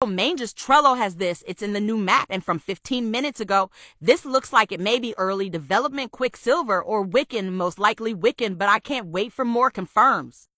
Mange's Trello has this. It's in the new map, and from 15 minutes ago, this looks like it may be early development Quicksilver or Wiccan, most likely Wiccan, but I can't wait for more confirms.